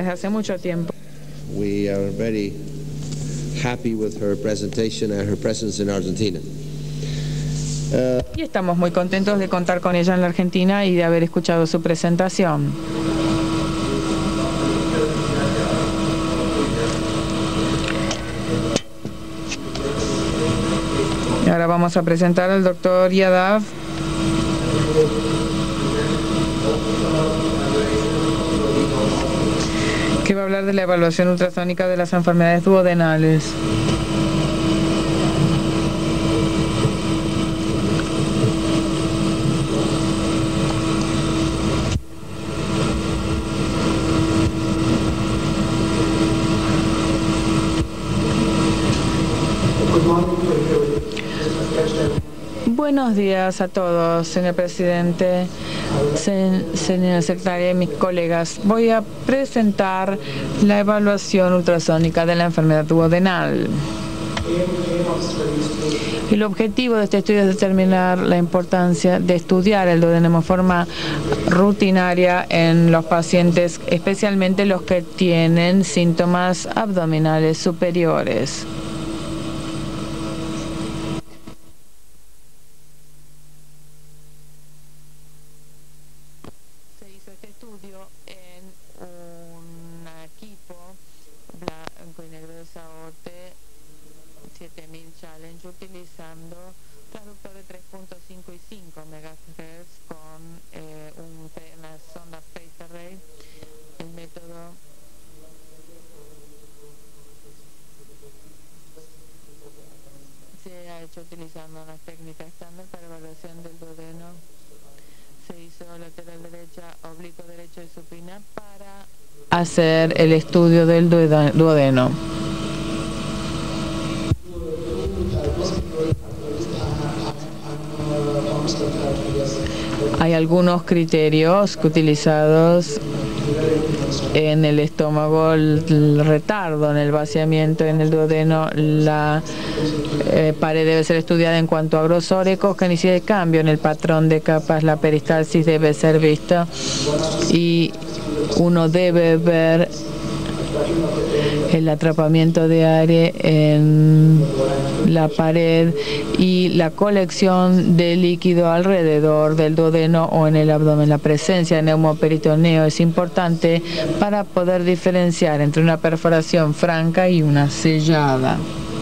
desde hace mucho tiempo. We are very happy with her presentation and her presence in Argentina. Y estamos muy contentos de contar con ella en la Argentina y de haber escuchado su presentación. Y ahora vamos a presentar al doctor Yadav, que va a hablar de la evaluación ultrasónica de las enfermedades duodenales. Buenos días a todos, señor presidente, señora secretaria y mis colegas. Voy a presentar la evaluación ultrasónica de la enfermedad duodenal. El objetivo de este estudio es determinar la importancia de estudiar el duodeno de forma rutinaria en los pacientes, especialmente los que tienen síntomas abdominales superiores. Utilizando traductor de 3.5 y 5 MHz con una sonda phased array. El método se ha hecho utilizando una técnica estándar para evaluación del duodeno. Se hizo lateral derecha, oblicuo derecho y supina para hacer el estudio del duodeno. Hay algunos criterios utilizados en el estómago, el retardo en el vaciamiento en el duodeno, la pared debe ser estudiada en cuanto a grosor, ecogenicidad y cambio en el patrón de capas, la peristalsis debe ser vista y uno debe ver el atrapamiento de aire en la pared y la colección de líquido alrededor del duodeno o en el abdomen. La presencia de neumoperitoneo es importante para poder diferenciar entre una perforación franca y una sellada.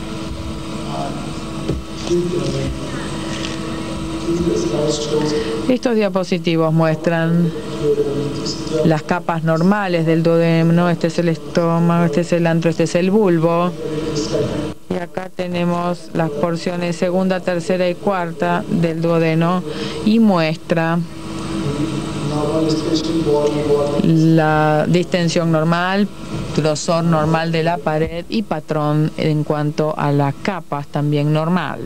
Estos diapositivos muestran las capas normales del duodeno. Este es el estómago, este es el antro, este es el bulbo. Y acá tenemos las porciones segunda, tercera y cuarta del duodeno y muestra la distensión normal, grosor normal de la pared y patrón en cuanto a las capas también normal.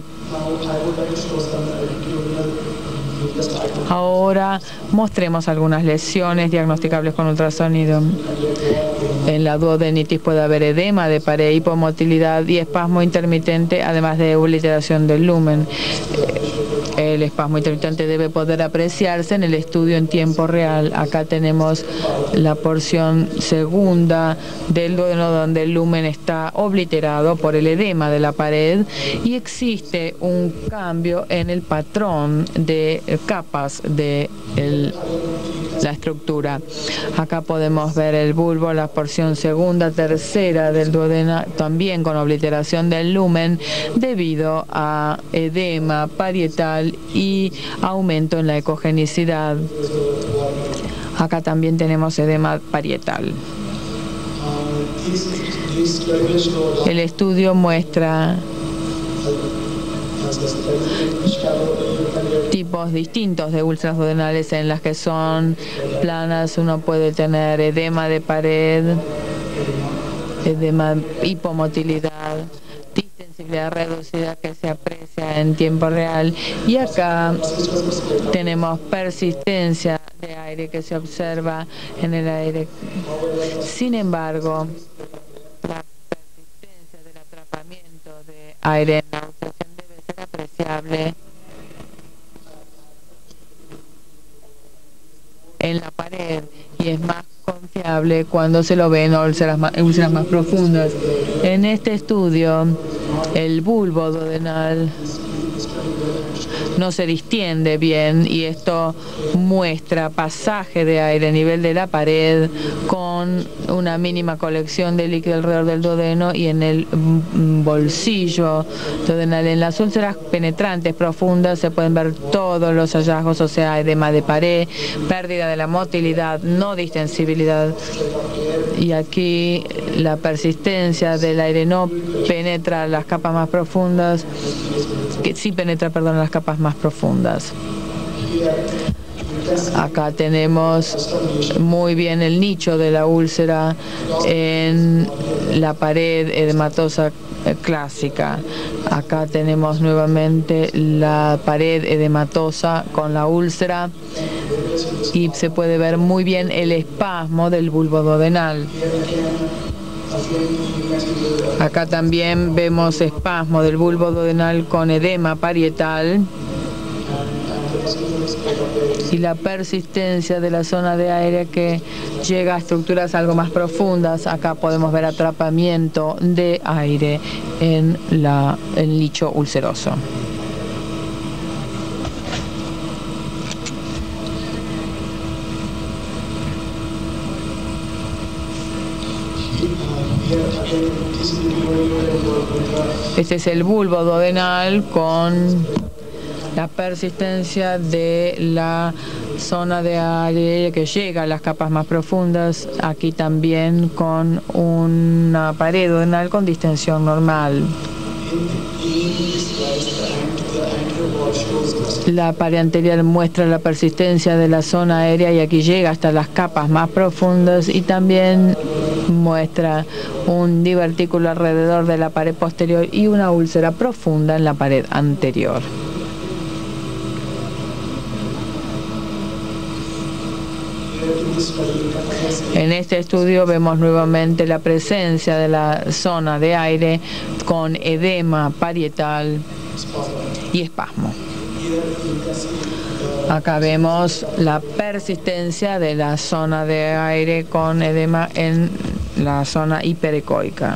Ahora mostremos algunas lesiones diagnosticables con ultrasonido. En la duodenitis puede haber edema de pared, hipomotilidad y espasmo intermitente, además de obliteración del lumen. El espasmo intermitente debe poder apreciarse en el estudio en tiempo real. Acá tenemos la porción segunda del duodeno donde el lumen está obliterado por el edema de la pared y existe un cambio en el patrón de capas de la estructura. Acá podemos ver el bulbo, la porción segunda, tercera del duodeno, también con obliteración del lumen debido a edema parietal y aumento en la ecogenicidad. Acá también tenemos edema parietal. El estudio muestra tipos distintos de úlceras duodenales en las que son planas. Uno puede tener edema de pared, edema, hipomotilidad, distensibilidad reducida que se aprecia en tiempo real, y acá tenemos persistencia de aire que se observa en el aire. Sin embargo, la persistencia del atrapamiento de aire en la obstrucción debe ser apreciable en la pared y es más confiable variable cuando se lo ve en úlceras más profundas. En este estudio, el bulbo duodenal no se distiende bien y esto muestra pasaje de aire a nivel de la pared con una mínima colección de líquido alrededor del duodeno y en el bolsillo duodenal. En las úlceras penetrantes profundas se pueden ver todos los hallazgos, o sea, edema de pared, pérdida de la motilidad, no distensibilidad. Y aquí la persistencia del aire no penetra las capas más profundas, que sí penetra, perdón, las capas más profundas. Acá tenemos muy bien el nicho de la úlcera en la pared edematosa clásica. Acá tenemos nuevamente la pared edematosa con la úlcera y se puede ver muy bien el espasmo del bulbo duodenal. Acá también vemos espasmo del bulbo duodenal con edema parietal y la persistencia de la zona de aire que llega a estructuras algo más profundas. Acá podemos ver atrapamiento de aire en el nicho ulceroso. Este es el bulbo duodenal con la persistencia de la zona de aire que llega a las capas más profundas. Aquí también con una pared duodenal con distensión normal. La pared anterior muestra la persistencia de la zona aérea y aquí llega hasta las capas más profundas y también muestra un divertículo alrededor de la pared posterior y una úlcera profunda en la pared anterior. En este estudio vemos nuevamente la presencia de la zona de aire con edema parietal y espasmo. Acá vemos la persistencia de la zona de aire con edema en la zona hiperecoica.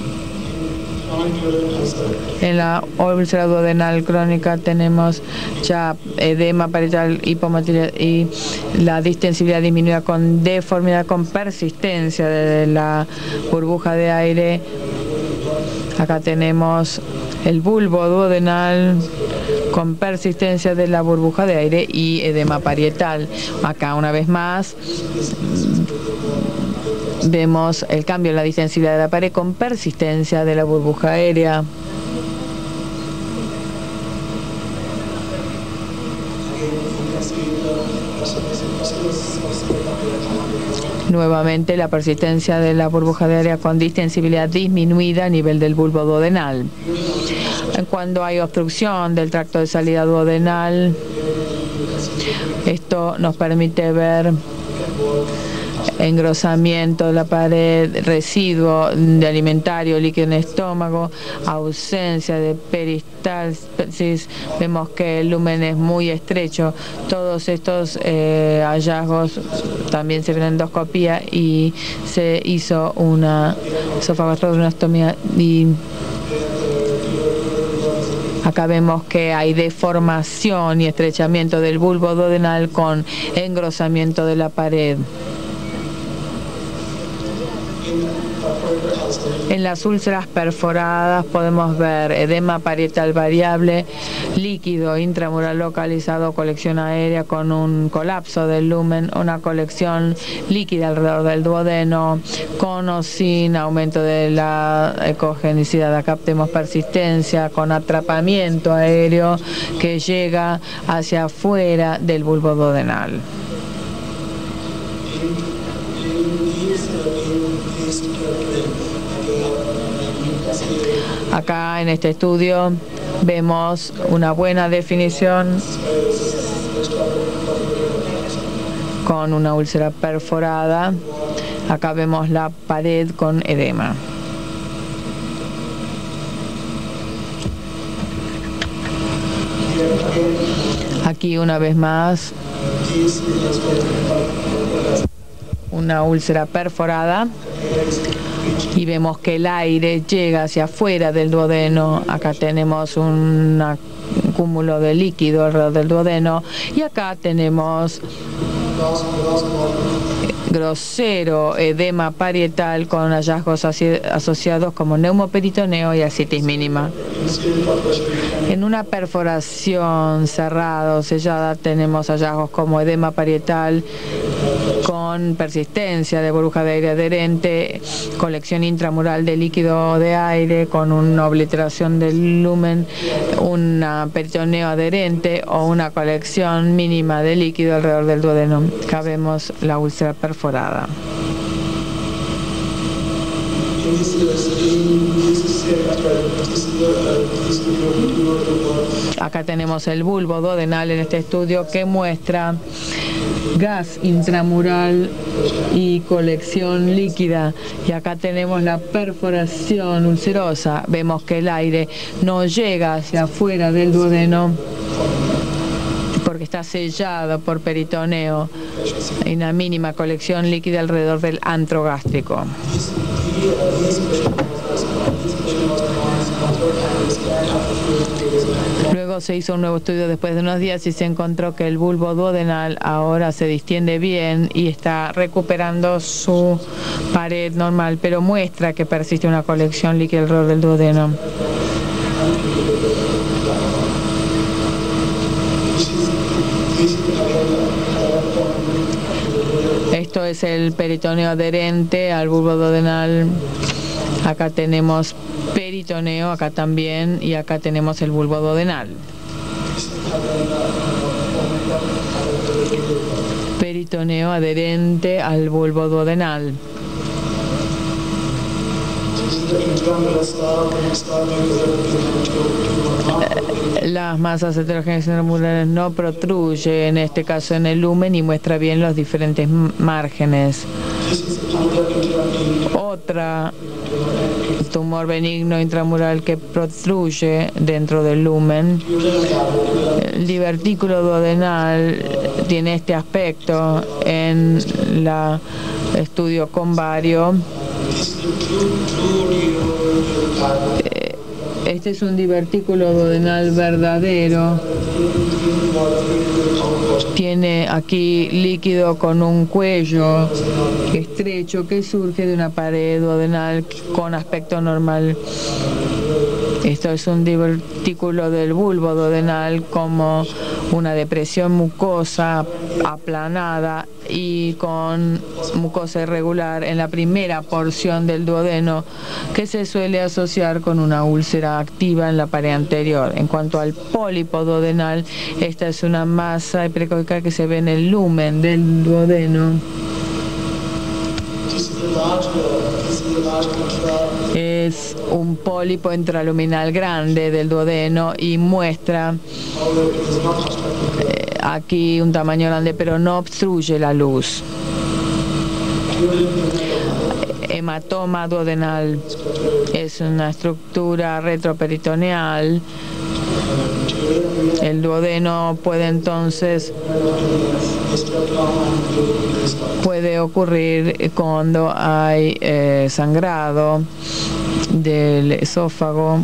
En la úlcera duodenal crónica tenemos ya edema parietal, hipomotilidad y la distensibilidad disminuida con deformidad, con persistencia de la burbuja de aire. Acá tenemos el bulbo duodenal con persistencia de la burbuja de aire y edema parietal. Acá una vez más vemos el cambio en la distensibilidad de la pared con persistencia de la burbuja aérea. Nuevamente la persistencia de la burbuja de aire con distensibilidad disminuida a nivel del bulbo duodenal. Cuando hay obstrucción del tracto de salida duodenal, esto nos permite ver engrosamiento de la pared, residuo de alimentario, líquido en el estómago, ausencia de peristalsis, vemos que el lumen es muy estrecho. Todos estos hallazgos también se ven en endoscopía y se hizo una esofagostomía y acá vemos que hay deformación y estrechamiento del bulbo duodenal con engrosamiento de la pared. En las úlceras perforadas podemos ver edema parietal variable, líquido intramural localizado, colección aérea con un colapso del lumen, una colección líquida alrededor del duodeno, con o sin aumento de la ecogenicidad. Acá tenemos persistencia con atrapamiento aéreo que llega hacia afuera del bulbo duodenal. Acá en este estudio vemos una buena definición con una úlcera perforada. Acá vemos la pared con edema. Aquí una vez más una úlcera perforada y vemos que el aire llega hacia afuera del duodeno. Acá tenemos un cúmulo de líquido alrededor del duodeno y acá tenemos grosero edema parietal con hallazgos asociados como neumoperitoneo y ascitis mínima. En una perforación cerrada o sellada tenemos hallazgos como edema parietal con persistencia de burbuja de aire adherente, colección intramural de líquido de aire con una obliteración del lumen, una peritoneo adherente o una colección mínima de líquido alrededor del duodeno. Acá vemos la úlcera perforada. Acá tenemos el bulbo duodenal en este estudio que muestra gas intramural y colección líquida, y acá tenemos la perforación ulcerosa. Vemos que el aire no llega hacia afuera del duodeno porque está sellado por peritoneo y una mínima colección líquida alrededor del antro gástrico. Luego se hizo un nuevo estudio después de unos días y se encontró que el bulbo duodenal ahora se distiende bien y está recuperando su pared normal, pero muestra que persiste una colección líquida alrededor del duodeno. Esto es el peritoneo adherente al bulbo duodenal. Acá tenemos peritoneo, acá también, y acá tenemos el bulbo duodenal. Peritoneo adherente al bulbo duodenal. Las masas heterogéneas intramurales no protruye, en este caso en el lumen, y muestra bien los diferentes márgenes. Otra tumor benigno intramural que protruye dentro del lumen. El divertículo duodenal tiene este aspecto en el estudio convario. Este es un divertículo duodenal verdadero. Tiene aquí líquido con un cuello estrecho que surge de una pared duodenal con aspecto normal. Esto es un divertículo del bulbo duodenal como una depresión mucosa aplanada y con mucosa irregular en la primera porción del duodeno, que se suele asociar con una úlcera activa en la pared anterior. En cuanto al pólipo duodenal, esta es una masa hiperecoica que se ve en el lumen del duodeno. Es un pólipo intraluminal grande del duodeno y muestra aquí un tamaño grande, pero no obstruye la luz. Hematoma duodenal es una estructura retroperitoneal. El duodeno puede ocurrir cuando hay sangrado del esófago.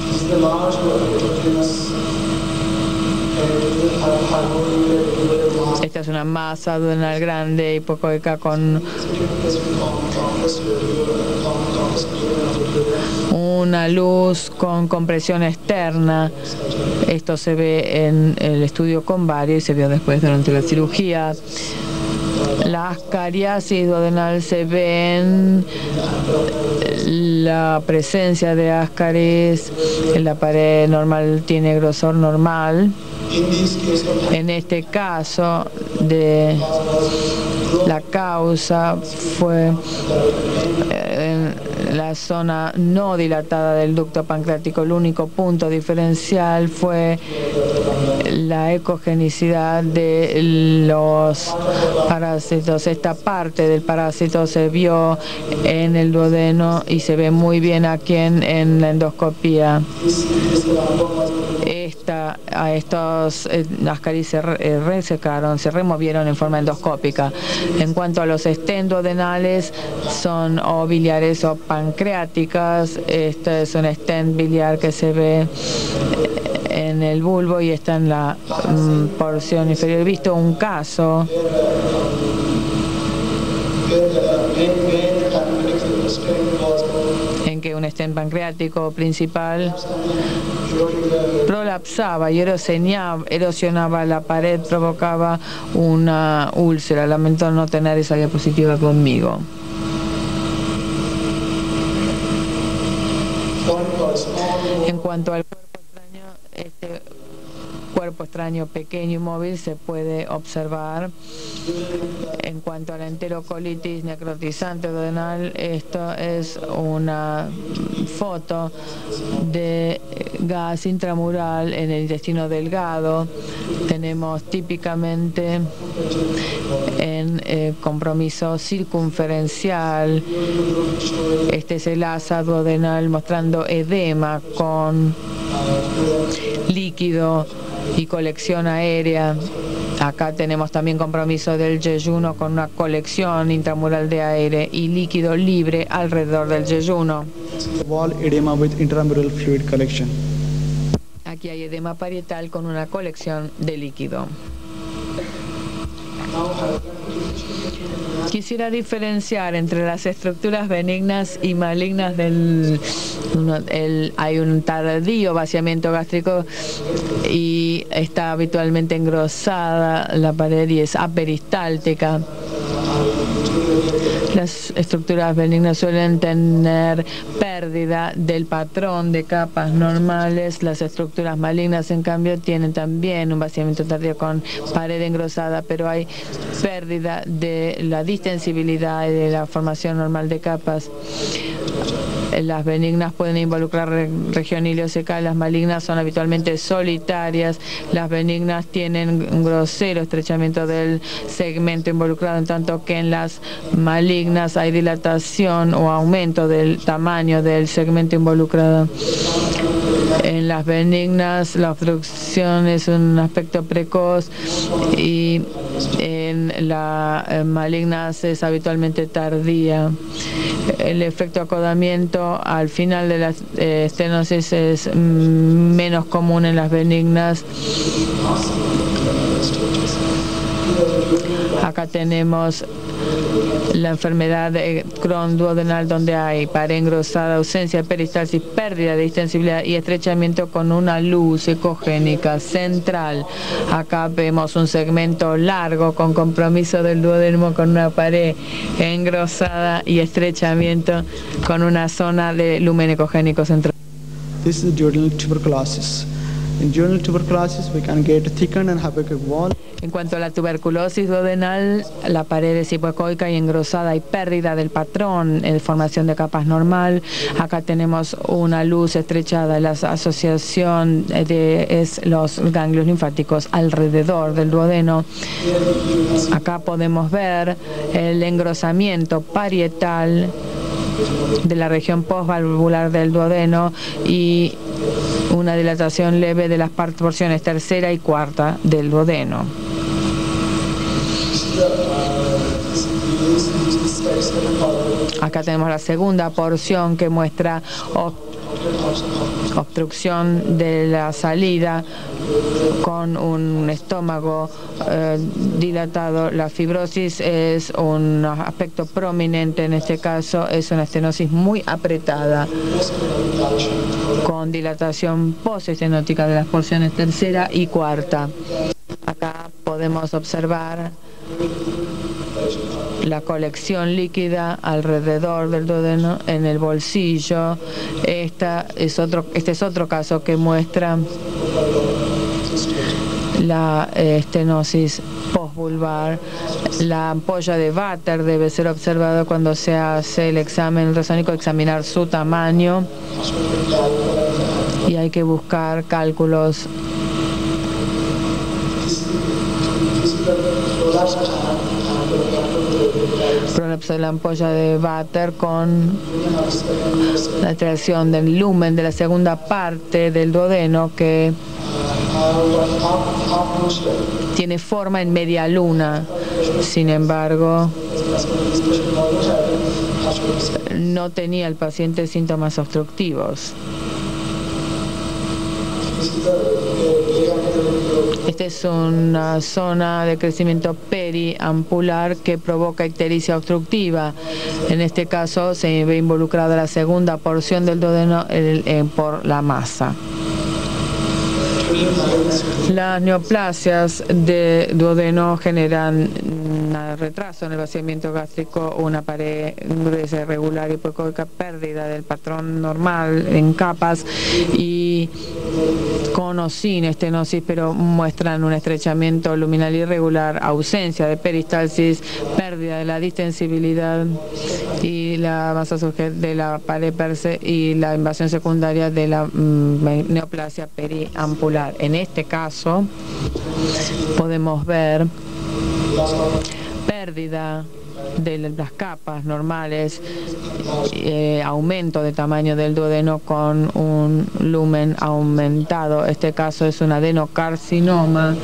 Esta es una masa duodenal grande hipocoica con una luz con compresión externa. Esto se ve en el estudio convario y se vio después durante la cirugía. Las cariasis duodenal se ven la presencia de ascaris. La pared normal tiene grosor normal. En este caso, la causa fue en la zona no dilatada del ducto pancreático. El único punto diferencial fue la ecogenicidad de los parásitos. Esta parte del parásito se vio en el duodeno y se ve muy bien aquí en la endoscopía. a estos ascaris se resecaron, se removieron en forma endoscópica. En cuanto a los stents duodenales, son o biliares o pancreáticas. Este es un stent biliar que se ve en el bulbo y está en la porción inferior. He visto un caso en que un stent pancreático principal prolapsaba y erosionaba la pared, provocaba una úlcera. Lamento no tener esa diapositiva conmigo. En cuanto al cuerpo extraño, este cuerpo extraño pequeño y móvil se puede observar. En cuanto a la enterocolitis necrotizante duodenal, esto es una foto de gas intramural en el intestino delgado. Tenemos típicamente en compromiso circunferencial. Este es el asa duodenal mostrando edema con líquido y colección aérea. Acá tenemos también compromiso del yeyuno con una colección intramural de aire y líquido libre alrededor del yeyuno. Wall edema with intramural fluid collection. Aquí hay edema parietal con una colección de líquido. Quisiera diferenciar entre las estructuras benignas y malignas hay un tardío vaciamiento gástrico y está habitualmente engrosada la pared y es aperistáltica. Las estructuras benignas suelen tener pérdida del patrón de capas normales. Las estructuras malignas, en cambio, tienen también un vaciamiento tardío con pared engrosada, pero hay pérdida de la distensibilidad y de la formación normal de capas. Las benignas pueden involucrar región ileocecal, las malignas son habitualmente solitarias. Las benignas tienen un grosero estrechamiento del segmento involucrado, en tanto que en las malignas hay dilatación o aumento del tamaño del segmento involucrado. En las benignas la obstrucción es un aspecto precoz y en la malignas es habitualmente tardía. El efecto acodamiento al final de la estenosis es menos común en las benignas. Acá tenemos la enfermedad de Crohn duodenal, donde hay pared engrosada, ausencia de peristalsis, pérdida de distensibilidad y estrechamiento con una luz ecogénica central. Acá vemos un segmento largo con compromiso del duodeno con una pared engrosada y estrechamiento con una zona de lumen ecogénico central. This is duodenal tuberculosis. In duodenal tuberculosis, we can get thickened and hypoechoic wall. En cuanto a la tuberculosis duodenal, la pared es hipoecoica y engrosada y pérdida del patrón de formación de capas normal. Acá tenemos una luz estrechada. La asociación es los ganglios linfáticos alrededor del duodeno. Acá podemos ver el engrosamiento parietal de la región postvalvular del duodeno y una dilatación leve de las porciones tercera y cuarta del duodeno. Acá tenemos la segunda porción que muestra obstrucción de la salida con un estómago dilatado. La fibrosis es un aspecto prominente en este caso, es una estenosis muy apretada con dilatación postestenótica de las porciones tercera y cuarta. Acá podemos observar la colección líquida alrededor del duodeno en el bolsillo. Este es otro caso que muestra la estenosis postvulvar. La ampolla de Vater debe ser observada cuando se hace el examen ultrasónico, examinar su tamaño y hay que buscar cálculos. Prolapso de la ampolla de Vater con la alteración del lumen de la segunda parte del duodeno que tiene forma en media luna. Sin embargo, no tenía el paciente síntomas obstructivos. Esta es una zona de crecimiento periampular que provoca ictericia obstructiva. En este caso se ve involucrada la segunda porción del duodeno por la masa. Las neoplasias de duodeno generan un retraso en el vaciamiento gástrico, una pared gruesa irregular y hipoecoica, pérdida del patrón normal en capas y con o sin estenosis, pero muestran un estrechamiento luminal irregular, ausencia de peristalsis, pérdida de la distensibilidad y la masa de la pared per se y la invasión secundaria de la neoplasia periampular. En este caso podemos ver pérdida de las capas normales, aumento de tamaño del duodeno con un lumen aumentado. Este caso es un adenocarcinoma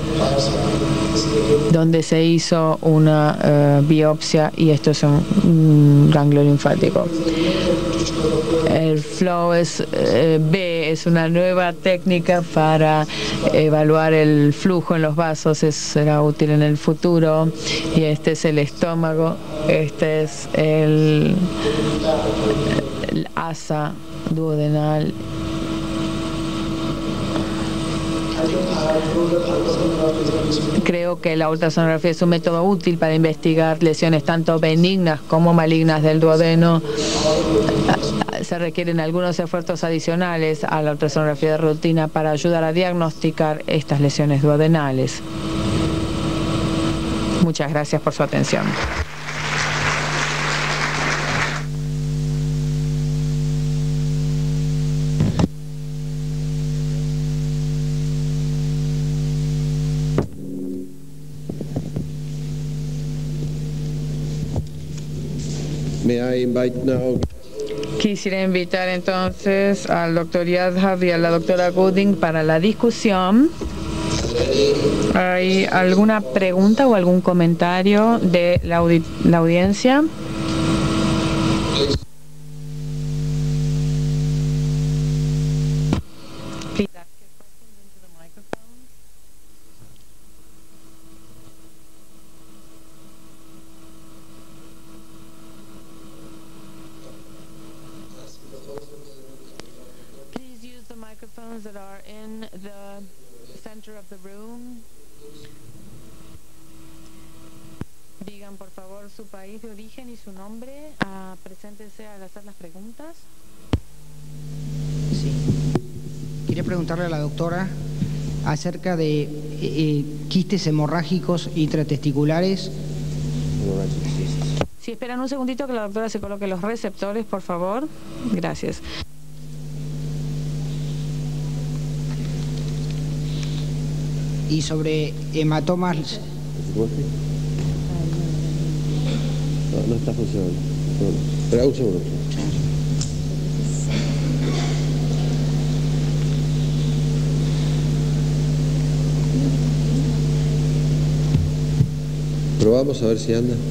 donde se hizo una biopsia y esto es un ganglio linfático. El flow B es una nueva técnica para evaluar el flujo en los vasos, será útil en el futuro. Y este es el estómago, este es el asa duodenal. Creo que la ultrasonografía es un método útil para investigar lesiones tanto benignas como malignas del duodeno. Se requieren algunos esfuerzos adicionales a la ultrasonografía de rutina para ayudar a diagnosticar estas lesiones duodenales. Muchas gracias por su atención. May I invite now? Quisiera invitar entonces al doctor Yadhav y a la doctora Gooding para la discusión. ¿Hay alguna pregunta o algún comentario de la audiencia? That are in the center of the room. Digan por favor su país de origen y su nombre. Preséntense al hacer las preguntas. Sí. Quería preguntarle a la doctora acerca de quistes hemorrágicos intratesticulares. Si esperan un segundito que la doctora se coloque los receptores, por favor. Gracias. Y sobre hematomas. No está funcionando. Espera un segundo. Probamos a ver si anda.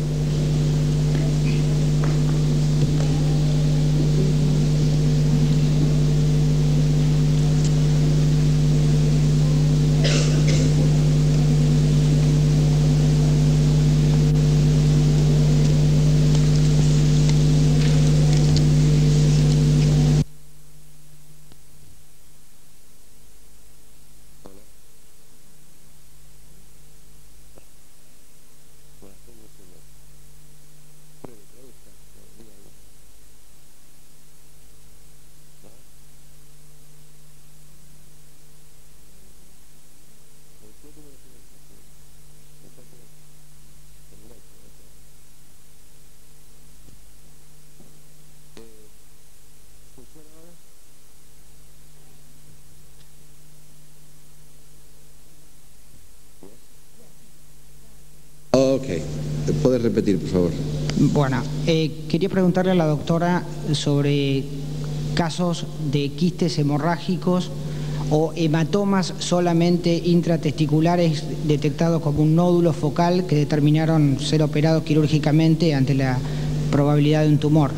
Ok, ¿puedes repetir, por favor? Bueno, quería preguntarle a la doctora sobre casos de quistes hemorrágicos o hematomas solamente intratesticulares detectados como un nódulo focal que determinaron ser operados quirúrgicamente ante la probabilidad de un tumor.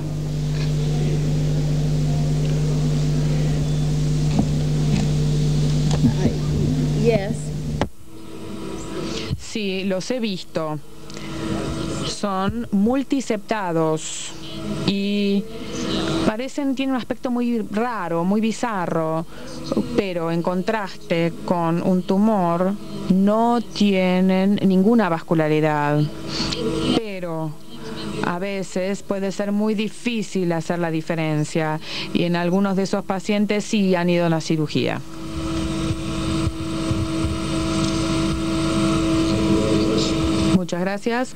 Yes. Sí, los he visto. Son multiseptados y tienen un aspecto muy raro, muy bizarro, pero en contraste con un tumor no tienen ninguna vascularidad. Pero a veces puede ser muy difícil hacer la diferencia y en algunos de esos pacientes sí han ido a la cirugía. Muchas gracias.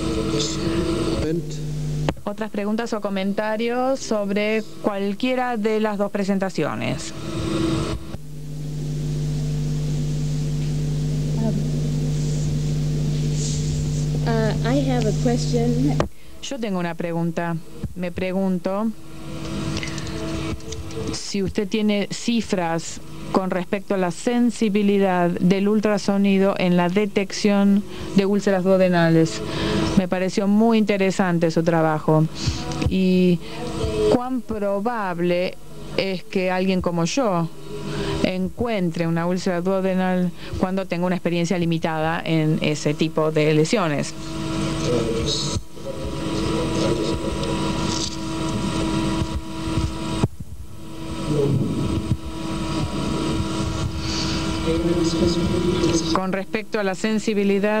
¿Otras preguntas o comentarios sobre cualquiera de las dos presentaciones? I have a question. Yo tengo una pregunta. Me pregunto si usted tiene cifras con respecto a la sensibilidad del ultrasonido en la detección de úlceras duodenales. Me pareció muy interesante su trabajo. Y cuán probable es que alguien como yo encuentre una úlcera duodenal cuando tenga una experiencia limitada en ese tipo de lesiones. Con respecto a la sensibilidad,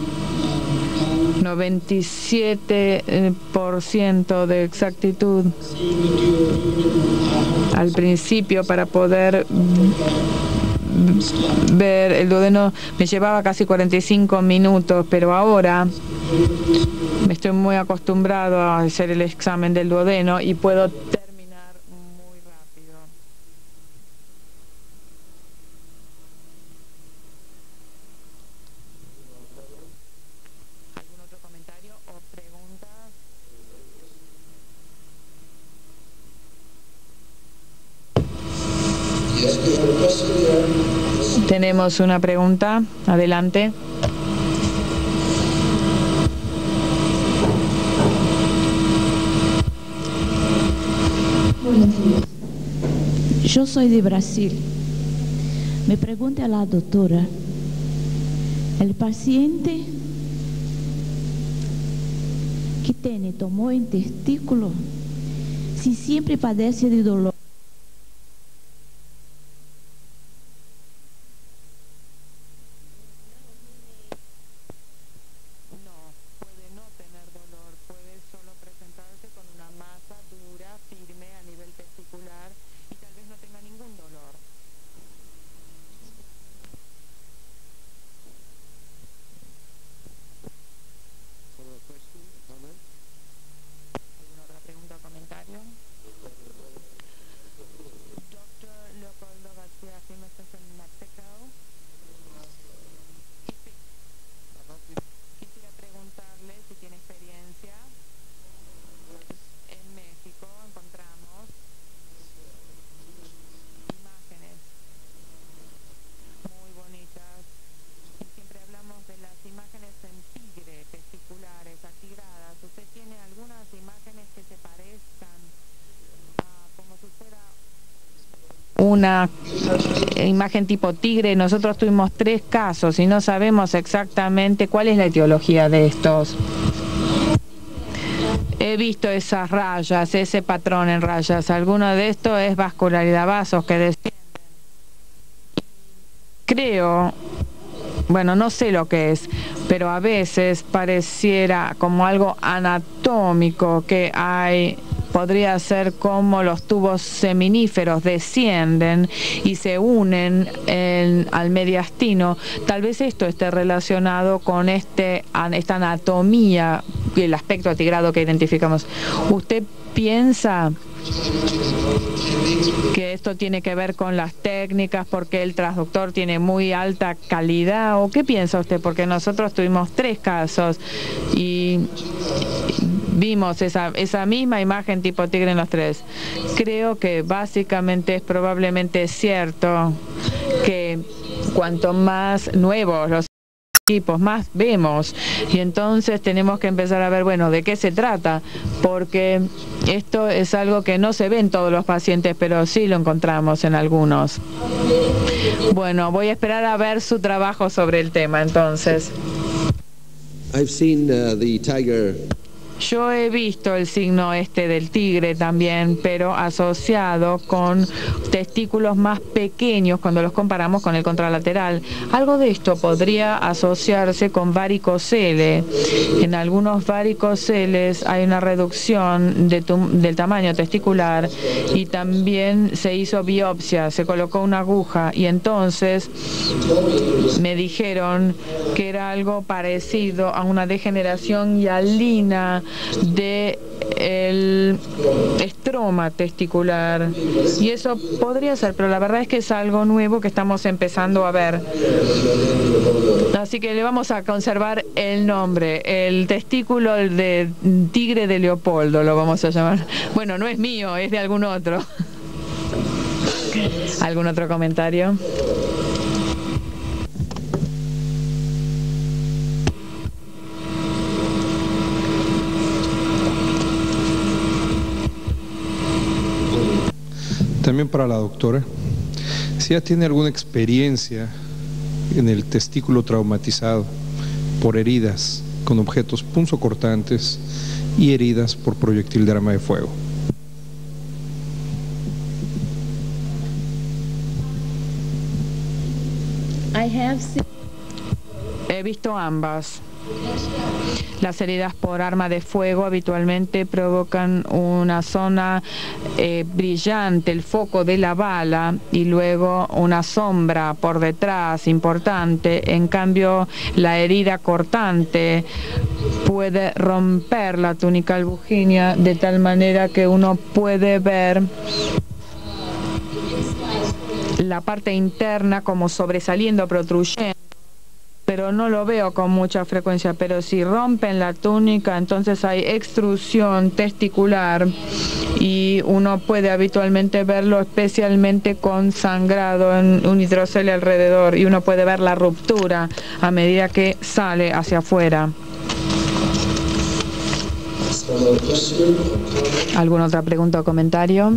97% de exactitud al principio para poder ver el duodeno me llevaba casi 45 minutos, pero ahora me estoy muy acostumbrado a hacer el examen del duodeno y puedo terminar muy rápido. ¿Algún otro comentario o pregunta? Tenemos una pregunta. Adelante. Buenos días. Yo soy de Brasil. Me pregunta a la doctora, el paciente que tiene tumor en testículo, si siempre padece de dolor. Una imagen tipo tigre. Nosotros tuvimos 3 casos y no sabemos exactamente cuál es la etiología de estos. He visto esas rayas, ese patrón en rayas. Alguno de estos es vascularidad, vasos que descienden. Creo, bueno, no sé lo que es, pero a veces pareciera como algo anatómico que hay. Podría ser como los tubos seminíferos descienden y se unen al mediastino. Tal vez esto esté relacionado con esta anatomía y el aspecto atigrado que identificamos. ¿Usted piensa que esto tiene que ver con las técnicas porque el transductor tiene muy alta calidad? ¿O qué piensa usted? Porque nosotros tuvimos 3 casos y vimos esa misma imagen tipo tigre en los tres. Creo que básicamente es probablemente cierto que cuanto más nuevos los tipos, más vemos, y entonces tenemos que empezar a ver, bueno, de qué se trata, porque esto es algo que no se ve en todos los pacientes, pero sí lo encontramos en algunos. Bueno, voy a esperar a ver su trabajo sobre el tema, entonces. I've seen the tiger. Yo he visto el signo del tigre también, pero asociado con testículos más pequeños cuando los comparamos con el contralateral. Algo de esto podría asociarse con varicocele. En algunos varicoceles hay una reducción del tamaño testicular y también se hizo biopsia, se colocó una aguja y entonces me dijeron que era algo parecido a una degeneración hialina de el estroma testicular, y eso podría ser, pero la verdad es que es algo nuevo que estamos empezando a ver, así que le vamos a conservar el nombre, el testículo de tigre de Leopoldo lo vamos a llamar. Bueno, no es mío, es de algún otro. ¿Algún otro comentario? También para la doctora, si ella tiene alguna experiencia en el testículo traumatizado por heridas con objetos punzocortantes y heridas por proyectil de arma de fuego. He visto ambas. Las heridas por arma de fuego habitualmente provocan una zona brillante, el foco de la bala, y luego una sombra por detrás importante. En cambio, la herida cortante puede romper la túnica albuginea de tal manera que uno puede ver la parte interna como sobresaliendo, protruyendo, pero no lo veo con mucha frecuencia. Pero si rompen la túnica, entonces hay extrusión testicular y uno puede habitualmente verlo, especialmente con sangrado en un hidrocele alrededor, y uno puede ver la ruptura a medida que sale hacia afuera. ¿Alguna otra pregunta o comentario?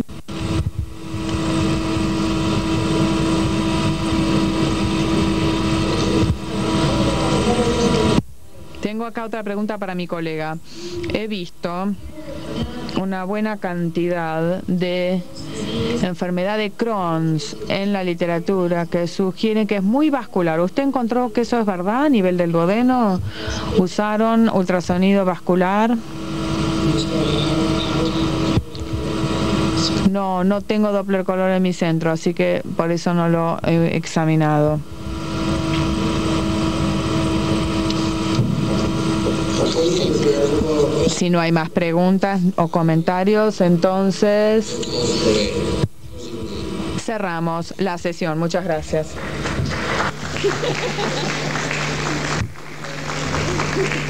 Tengo acá otra pregunta para mi colega. He visto una buena cantidad de enfermedad de Crohn's en la literatura que sugiere que es muy vascular. ¿Usted encontró que eso es verdad a nivel del duodeno? ¿Usaron ultrasonido vascular? No tengo Doppler color en mi centro, así que por eso no lo he examinado. Si no hay más preguntas o comentarios, entonces cerramos la sesión. Muchas gracias.